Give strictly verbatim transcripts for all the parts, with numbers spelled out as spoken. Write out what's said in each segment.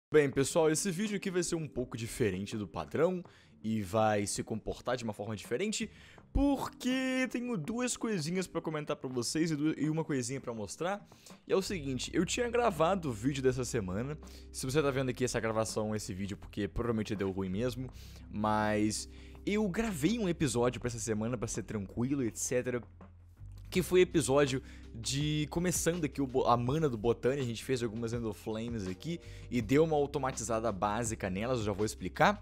Bem, pessoal, esse vídeo aqui vai ser um pouco diferente do padrão e vai se comportar de uma forma diferente porque tenho duas coisinhas pra comentar pra vocês e, du- e uma coisinha pra mostrar. E é o seguinte, eu tinha gravado o vídeo dessa semana. Se você tá vendo aqui essa gravação, esse vídeo, porque provavelmente deu ruim mesmo, mas eu gravei um episódio pra essa semana pra ser tranquilo, etcétera. Que foi episódio de começando aqui o bo- a mana do Botânia. A gente fez algumas Endoflames aqui e deu uma automatizada básica nelas, eu já vou explicar.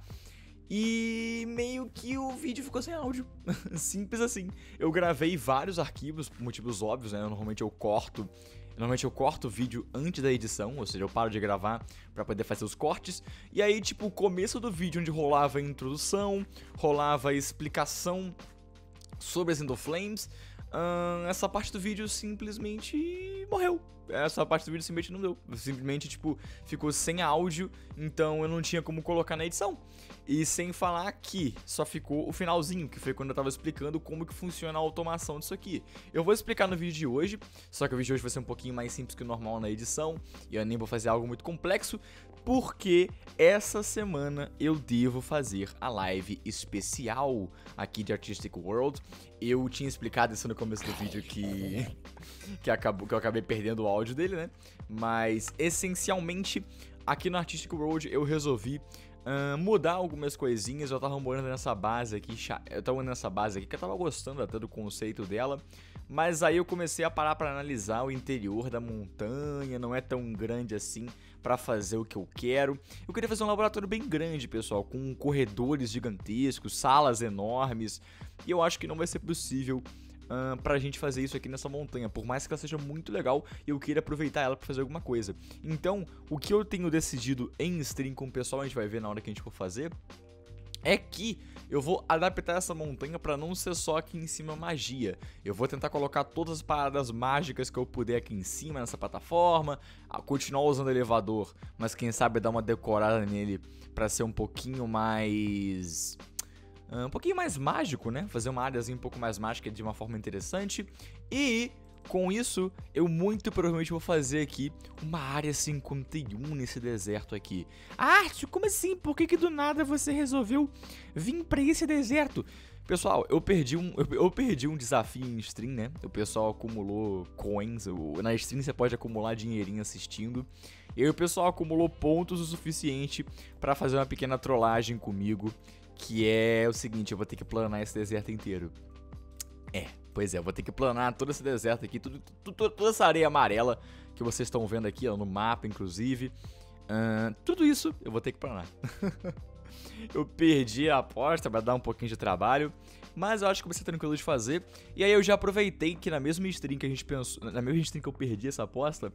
E meio que o vídeo ficou sem áudio, simples assim. Eu gravei vários arquivos por motivos óbvios, né? Normalmente eu corto, normalmente eu corto o vídeo antes da edição, ou seja, eu paro de gravar pra poder fazer os cortes. E aí, tipo, o começo do vídeo onde rolava a introdução, rolava a explicação sobre as Endoflames, Ahn, essa parte do vídeo simplesmente morreu. Essa parte do vídeo simplesmente não deu. Simplesmente, tipo, ficou sem áudio, então eu não tinha como colocar na edição. E sem falar que só ficou o finalzinho, que foi quando eu tava explicando como que funciona a automação disso aqui. Eu vou explicar no vídeo de hoje, só que o vídeo de hoje vai ser um pouquinho mais simples que o normal na edição, e eu nem vou fazer algo muito complexo, porque essa semana eu devo fazer a live especial aqui de Artistic World. Eu tinha explicado isso no começo do vídeo que, que, acabou, que eu acabei perdendo o áudio dele, né? Mas, essencialmente, aqui no Artistic World eu resolvi uh, mudar algumas coisinhas. Eu tava morando nessa base aqui, eu tava morando nessa base aqui, que eu tava gostando até do conceito dela. Mas aí eu comecei a parar pra analisar o interior da montanha, não é tão grande assim pra fazer o que eu quero. Eu queria fazer um laboratório bem grande, pessoal, com corredores gigantescos, salas enormes, e eu acho que não vai ser possível uh, pra gente fazer isso aqui nessa montanha, por mais que ela seja muito legal e eu queira aproveitar ela pra fazer alguma coisa. Então, o que eu tenho decidido em stream com o pessoal, a gente vai ver na hora que a gente for fazer, é que eu vou adaptar essa montanha pra não ser só aqui em cima magia. Eu vou tentar colocar todas as paradas mágicas que eu puder aqui em cima, nessa plataforma, continuar usando o elevador, mas quem sabe dar uma decorada nele pra ser um pouquinho mais... um pouquinho mais mágico, né? Fazer uma áreazinha um pouco mais mágica de uma forma interessante. E... com isso, eu muito provavelmente vou fazer aqui uma área cinquenta e um nesse deserto aqui. Arthur, como assim? Por que que do nada você resolveu vir pra esse deserto? Pessoal, eu perdi um, eu, eu perdi um desafio em stream, né? O pessoal acumulou coins, na stream você pode acumular dinheirinho assistindo. E aí o pessoal acumulou pontos o suficiente pra fazer uma pequena trollagem comigo, que é o seguinte, eu vou ter que planar esse deserto inteiro. É, pois é, eu vou ter que planar todo esse deserto aqui, tudo, tudo, toda essa areia amarela que vocês estão vendo aqui, ó, no mapa, inclusive. Uh, tudo isso eu vou ter que planar. Eu perdi a aposta pra dar um pouquinho de trabalho, mas eu acho que vai ser tranquilo de fazer. E aí eu já aproveitei que na mesma stream que a gente pensou, na mesma stream que eu perdi essa aposta,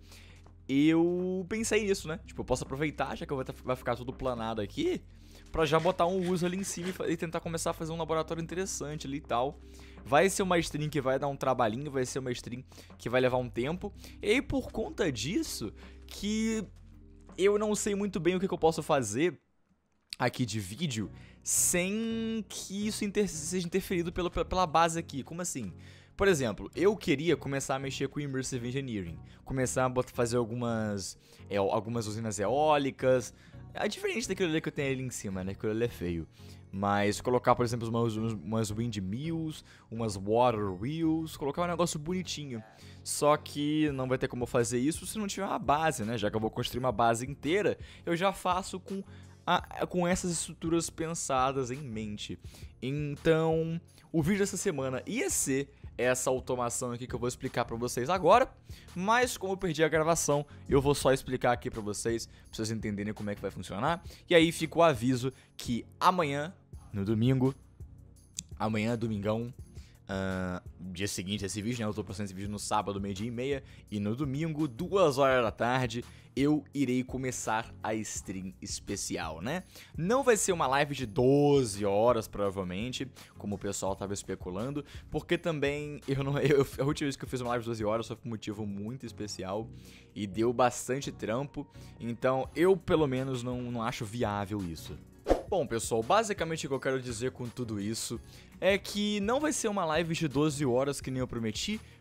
eu pensei nisso, né? Tipo, eu posso aproveitar, já que vai ficar tudo planado aqui, pra já botar um uso ali em cima e tentar começar a fazer um laboratório interessante ali e tal. Vai ser uma stream que vai dar um trabalhinho, vai ser uma stream que vai levar um tempo. E aí, por conta disso, que eu não sei muito bem o que, que eu posso fazer aqui de vídeo sem que isso inter seja interferido pelo, pela base aqui. Como assim? Por exemplo, eu queria começar a mexer com Immersive Engineering, começar a fazer algumas, é, algumas usinas eólicas. É diferente daquilo ali que eu tenho ali em cima, né? Aquilo ali é feio. Mas colocar, por exemplo, umas, umas windmills, umas water wheels, colocar um negócio bonitinho. Só que não vai ter como fazer isso se não tiver uma base, né? Já que eu vou construir uma base inteira, eu já faço com, a, com essas estruturas pensadas em mente. Então, o vídeo dessa semana ia ser essa automação aqui que eu vou explicar pra vocês agora, mas como eu perdi a gravação, eu vou só explicar aqui pra vocês, pra vocês entenderem como é que vai funcionar. E aí fica o aviso que amanhã, no domingo, amanhã, domingão, uh, dia seguinte a esse vídeo, né, eu tô postando esse vídeo no sábado, meio-dia e meia, e no domingo, duas horas da tarde, eu irei começar a stream especial, né? Não vai ser uma live de doze horas, provavelmente, como o pessoal tava especulando, porque também, eu não, eu, a última vez que eu fiz uma live de doze horas foi por um motivo muito especial, e deu bastante trampo, então eu, pelo menos, não, não acho viável isso. Bom, pessoal, basicamente o que eu quero dizer com tudo isso é que não vai ser uma live de doze horas que nem eu prometi,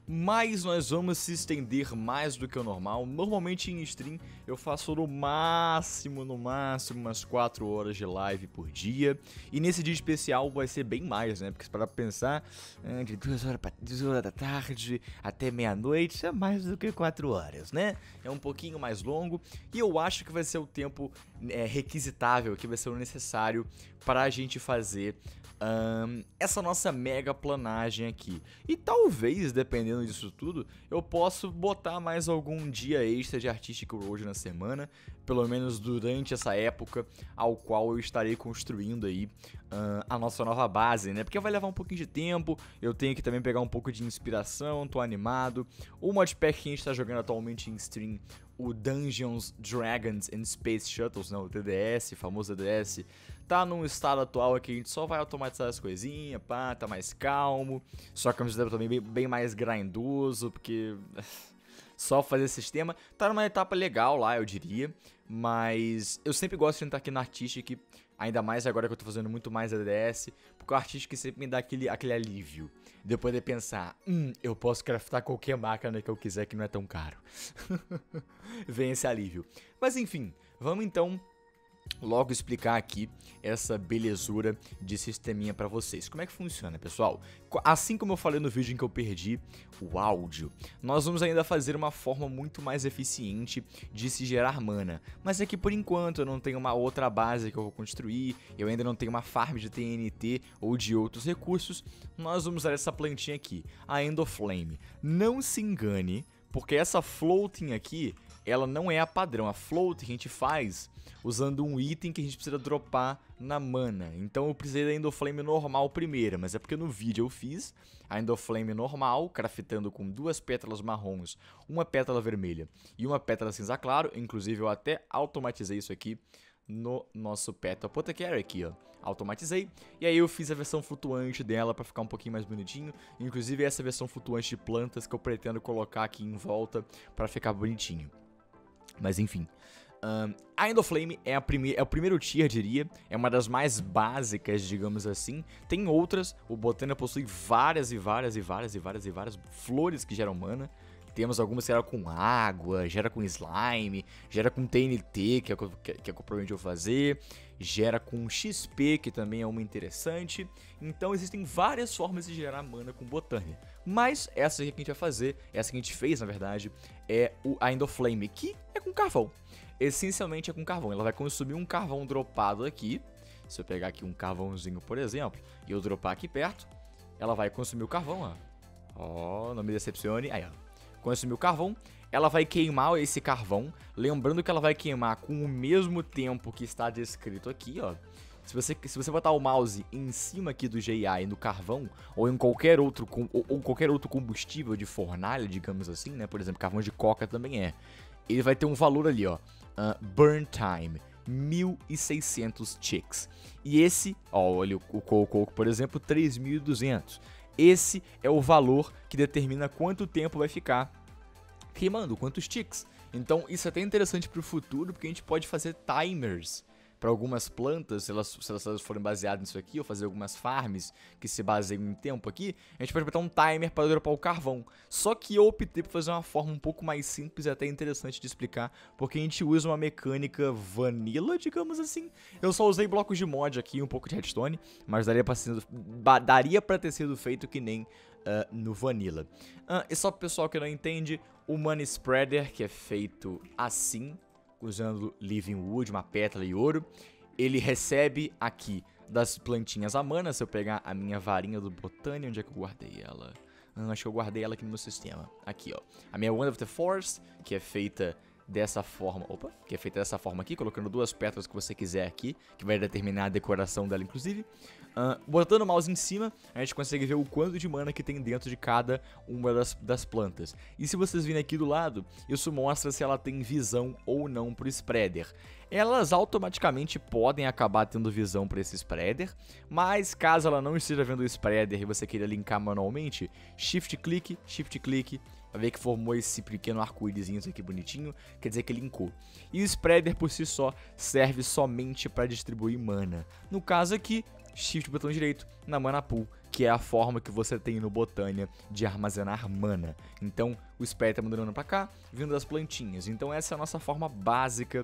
mas nós vamos se estender mais do que o normal. Normalmente em stream eu faço no máximo, no máximo umas quatro horas de live por dia. E nesse dia especial vai ser bem mais, né? Porque se parar pra pensar, de duas horas, pra, duas horas da tarde até meia-noite é mais do que quatro horas, né? É um pouquinho mais longo e eu acho que vai ser o tempo é, requisitável, que vai ser o necessário para a gente fazer Um, essa nossa mega planagem aqui. E talvez, dependendo disso tudo, eu possa botar mais algum dia extra de Artistic Road na semana, pelo menos durante essa época ao qual eu estarei construindo aí uh, a nossa nova base, né? Porque vai levar um pouquinho de tempo, eu tenho que também pegar um pouco de inspiração, tô animado. O modpack que a gente tá jogando atualmente em stream, o Dungeons, Dragons and Space Shuttles, não, o D D S, famoso D D S, tá num estado atual que a gente só vai automatizar as coisinhas, pá, tá mais calmo. Só que ao mesmo tempo também bem, bem mais grindoso, porque só fazer sistema tá numa etapa legal lá, eu diria. Mas eu sempre gosto de entrar aqui na Artistic, ainda mais agora que eu tô fazendo muito mais D D S, porque o Artistic sempre me dá aquele, aquele alívio. Depois de pensar, hum, eu posso craftar qualquer máquina que eu quiser que não é tão caro. Vem esse alívio. Mas enfim, vamos então logo explicar aqui essa belezura de sisteminha pra vocês. Como é que funciona, pessoal? Assim como eu falei no vídeo em que eu perdi o áudio, nós vamos ainda fazer uma forma muito mais eficiente de se gerar mana. Mas é que por enquanto eu não tenho uma outra base que eu vou construir, eu ainda não tenho uma farm de T N T ou de outros recursos, nós vamos usar essa plantinha aqui, a Endoflame. Não se engane, porque essa floating aqui, ela não é a padrão. A float a gente faz usando um item que a gente precisa dropar na mana. Então eu precisei da Endoflame normal primeiro, mas é porque no vídeo eu fiz a Endoflame normal, craftando com duas pétalas marrons, uma pétala vermelha e uma pétala cinza claro. Inclusive eu até automatizei isso aqui no nosso Pet Apothecary aqui, ó. Automatizei, e aí eu fiz a versão flutuante dela pra ficar um pouquinho mais bonitinho. Inclusive essa versão flutuante de plantas que eu pretendo colocar aqui em volta pra ficar bonitinho. Mas enfim, um, a Endoflame é, a prime é o primeiro tier, diria, é uma das mais básicas, digamos assim. Tem outras, o Botania possui várias e várias e várias e várias e várias flores que geram mana. Temos algumas que geram com água, gera com slime, gera com T N T, que é o que, que, que eu provavelmente vou fazer, gera com X P, que também é uma interessante. Então existem várias formas de gerar mana com Botania. Mas essa aqui que a gente vai fazer, essa que a gente fez na verdade, é o, a Endoflame, que é com carvão. Essencialmente é com carvão, ela vai consumir um carvão dropado aqui. Se eu pegar aqui um carvãozinho, por exemplo, e eu dropar aqui perto, ela vai consumir o carvão, ó. Ó, não me decepcione, aí ó. Consumir o carvão, ela vai queimar esse carvão, lembrando que ela vai queimar com o mesmo tempo que está descrito aqui, ó. Se você, se você botar o mouse em cima aqui do G I A e no carvão, ou em qualquer outro, ou, ou qualquer outro combustível de fornalha, digamos assim, né, por exemplo, carvão de coca também é, ele vai ter um valor ali, ó, uh, burn time, mil e seiscentos ticks. E esse, ó, olha o coco, por exemplo, três mil e duzentos. Esse é o valor que determina quanto tempo vai ficar queimando, quantos ticks. Então isso é até interessante para o futuro, porque a gente pode fazer timers para algumas plantas, se elas, se elas forem baseadas nisso aqui, ou fazer algumas farms que se baseiam em tempo aqui, a gente pode botar um timer para dropar o carvão. Só que eu optei por fazer uma forma um pouco mais simples e até interessante de explicar, porque a gente usa uma mecânica vanilla, digamos assim. Eu só usei blocos de mod aqui e um pouco de redstone, mas daria para sido, daria pra ter sido feito que nem uh, no vanilla. Uh, e só pro pessoal que não entende, o Money Spreader, que é feito assim, usando Living Wood, uma pétala e ouro, ele recebe aqui das plantinhas a mana. Se eu pegar a minha varinha do Botania, onde é que eu guardei ela? Ah, acho que eu guardei ela aqui no meu sistema. Aqui, ó. A minha Wand of the Forest, que é feita dessa forma, opa, que é feita dessa forma aqui, colocando duas pétalas que você quiser aqui, que vai determinar a decoração dela, inclusive. Uh, botando o mouse em cima, a gente consegue ver o quanto de mana que tem dentro de cada uma das, das plantas. E se vocês virem aqui do lado, isso mostra se ela tem visão ou não pro spreader. Elas automaticamente podem acabar tendo visão para esse spreader, mas caso ela não esteja vendo o spreader e você queira linkar manualmente, shift clique, shift clique, vai ver que formou esse pequeno arco-írisinho aqui bonitinho, quer dizer que linkou. E o spreader por si só serve somente para distribuir mana. No caso aqui, shift botão direito na mana pool, que é a forma que você tem no Botânia de armazenar mana. Então, o Sperry tá mudando pra cá, vindo das plantinhas. Então, essa é a nossa forma básica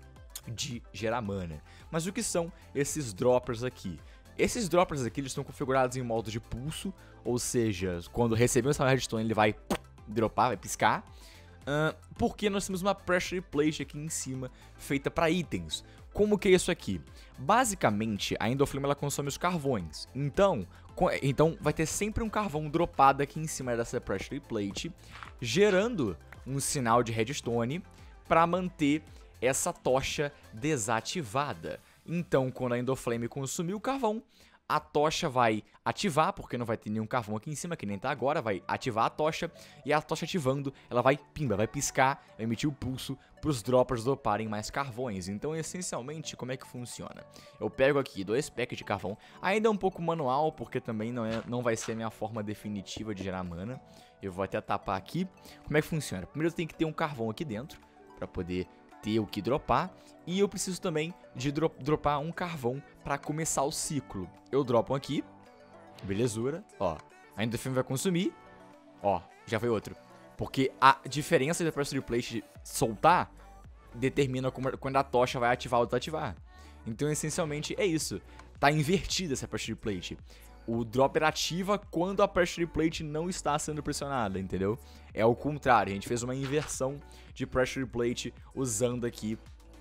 de gerar mana. Mas o que são esses droppers aqui? Esses droppers aqui, eles estão configurados em modo de pulso, ou seja, quando receber o redstone, ele vai dropar, vai piscar. Uh, porque nós temos uma pressure plate aqui em cima, feita para itens. Como que é isso aqui? Basicamente, a Endoflame ela consome os carvões. Então, então vai ter sempre um carvão dropado aqui em cima dessa pressure plate, gerando um sinal de redstone para manter essa tocha desativada. Então, quando a Endoflame consumir o carvão, a tocha vai ativar, porque não vai ter nenhum carvão aqui em cima, que nem tá agora, vai ativar a tocha, e a tocha ativando, ela vai, pimba, vai piscar, vai emitir o pulso para os droppers droparem mais carvões. Então, essencialmente, como é que funciona? Eu pego aqui dois packs de carvão, ainda é um pouco manual, porque também não, é, não vai ser a minha forma definitiva de gerar mana. Eu vou até tapar aqui. Como é que funciona? Primeiro eu tenho que ter um carvão aqui dentro, para poder ter o que dropar, e eu preciso também de dro dropar um carvão para começar o ciclo. Eu dropo um aqui, belezura, ó, a Endoflame vai consumir, ó, já foi outro, porque a diferença da pressure plate soltar determina como, quando a tocha vai ativar ou desativar. Então, essencialmente, é isso, tá invertida essa pressure plate. O dropper ativa quando a pressure plate não está sendo pressionada, entendeu? É o contrário, a gente fez uma inversão de pressure plate usando aqui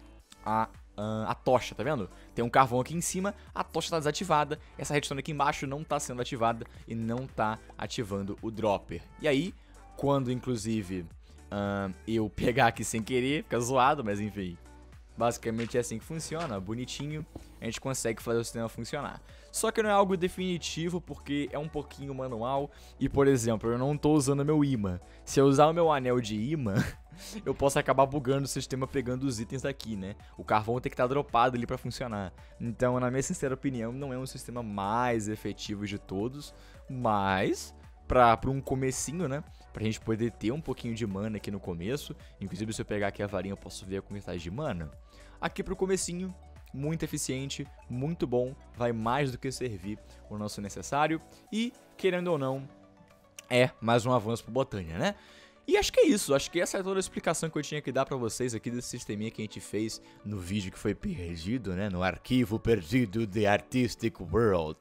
a, a, a tocha, tá vendo? Tem um carvão aqui em cima, a tocha está desativada, essa redstone aqui embaixo não está sendo ativada e não está ativando o dropper. E aí, quando inclusive uh, eu pegar aqui sem querer, fica zoado, mas enfim... Basicamente é assim que funciona, bonitinho, a gente consegue fazer o sistema funcionar. Só que não é algo definitivo porque é um pouquinho manual e, por exemplo, eu não tô usando meu imã. Se eu usar o meu anel de imã, eu posso acabar bugando o sistema pegando os itens daqui, né? O carvão tem que estar dropado ali pra funcionar. Então, na minha sincera opinião, não é um sistema mais efetivo de todos, mas... Pra, pra um comecinho, né? Pra gente poder ter um pouquinho de mana aqui no começo. Inclusive, se eu pegar aqui a varinha, eu posso ver a quantidade de mana. Aqui pro comecinho, muito eficiente, muito bom. Vai mais do que servir o nosso necessário. E, querendo ou não, é mais um avanço pro Botânia, né? E acho que é isso, acho que essa é toda a explicação que eu tinha que dar pra vocês aqui desse sisteminha que a gente fez no vídeo que foi perdido, né? No arquivo perdido The Artistic World.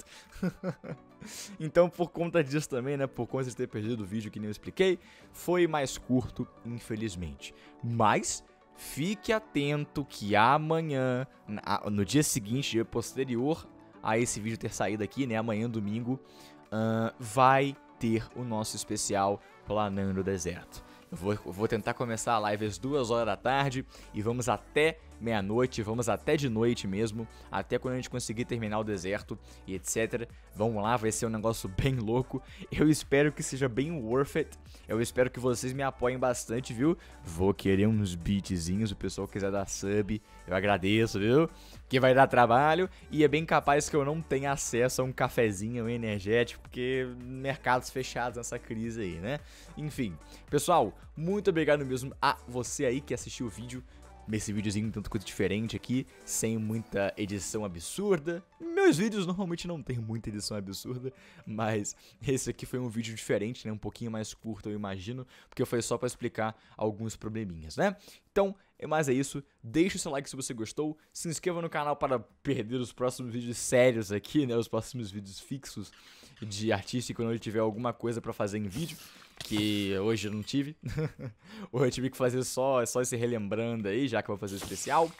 Então, por conta disso também, né, por conta de ter perdido o vídeo que nem eu expliquei, foi mais curto, infelizmente. Mas, fique atento que amanhã, no dia seguinte, dia posterior a esse vídeo ter saído aqui, né, amanhã, domingo, uh, vai ter o nosso especial Planando o Deserto. Eu vou, eu vou tentar começar a live às duas horas da tarde e vamos até meia-noite, vamos até de noite mesmo, até quando a gente conseguir terminar o deserto e etcétera. Vamos lá, vai ser um negócio bem louco. Eu espero que seja bem worth it. Eu espero que vocês me apoiem bastante, viu? Vou querer uns beatzinhos, o pessoal quiser dar sub, eu agradeço, viu? Que vai dar trabalho e é bem capaz que eu não tenha acesso a um cafezinho energético, porque mercados fechados nessa crise aí, né? Enfim, pessoal, muito obrigado mesmo a você aí que assistiu o vídeo. Esse videozinho tanto quanto diferente aqui, sem muita edição absurda. Meus vídeos normalmente não tem muita edição absurda, mas esse aqui foi um vídeo diferente, né? Um pouquinho mais curto, eu imagino, porque foi só pra explicar alguns probleminhas, né? Então, mas é isso. Deixa o seu like se você gostou. Se inscreva no canal para perder os próximos vídeos sérios aqui, né? Os próximos vídeos fixos de artístico, quando eu tiver alguma coisa pra fazer em vídeo. Que hoje eu não tive. Hoje eu tive que fazer só, só esse relembrando aí, já que eu vou fazer o especial.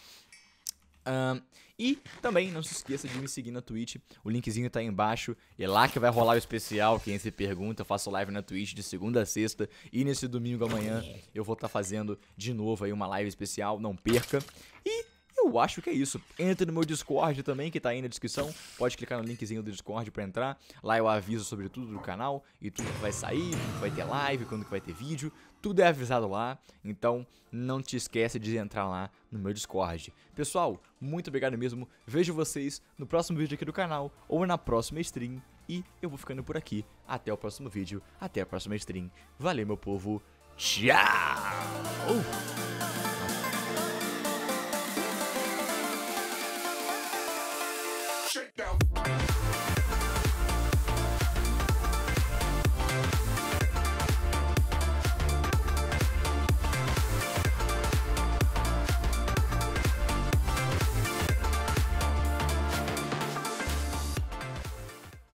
Um, e também não se esqueça de me seguir na Twitch, o linkzinho tá aí embaixo. É lá que vai rolar o especial, quem se pergunta, eu faço live na Twitch de segunda a sexta. E nesse domingo amanhã eu vou estar tá fazendo de novo aí uma live especial, não perca. E eu acho que é isso. Entre no meu Discord também, que tá aí na descrição. Pode clicar no linkzinho do Discord pra entrar. Lá eu aviso sobre tudo do canal e tudo que vai sair, quando que vai ter live, quando que vai ter vídeo. Tudo é avisado lá, então não te esquece de entrar lá no meu Discord. Pessoal, muito obrigado mesmo. Vejo vocês no próximo vídeo aqui do canal ou na próxima stream. E eu vou ficando por aqui. Até o próximo vídeo, até a próxima stream. Valeu, meu povo. Tchau!